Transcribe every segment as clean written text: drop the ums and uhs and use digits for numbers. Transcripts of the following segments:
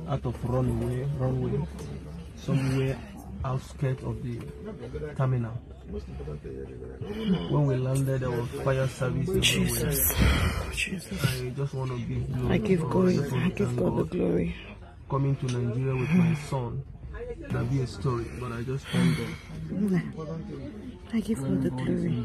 out of runway, somewhere outskirts of the terminal. When we landed, there was fire service everywhere. I just want to give glory. I give God the glory. Coming to Nigeria with my son, that'll be a story, but I just thank God. I give God the glory.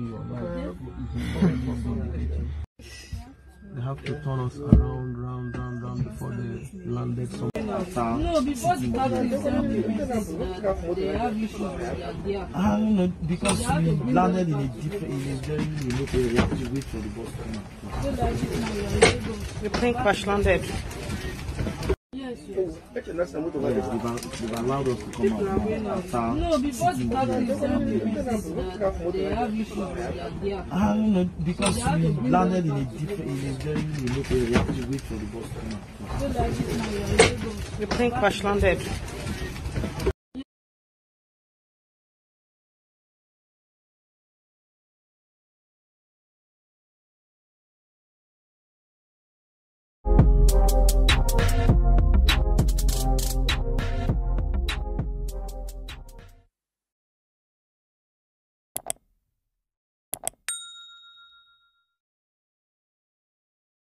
They have to turn us around, round before they landed somewhere. No, before the captain they have issues with their I don't know, because we landed in a very remote area. We have to wait for the bus to come. The plane crash landed. Yes. They've allowed us to come out. No, before the captain they have issues with their I don't know, because we landed in a very remote area. We have to wait for the bus to come. The plane crash landed.